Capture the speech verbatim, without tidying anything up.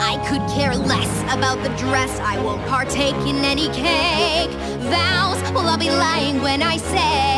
I could care less about the dress. I won't partake in any cake. Vows, well, I'll be lying when I say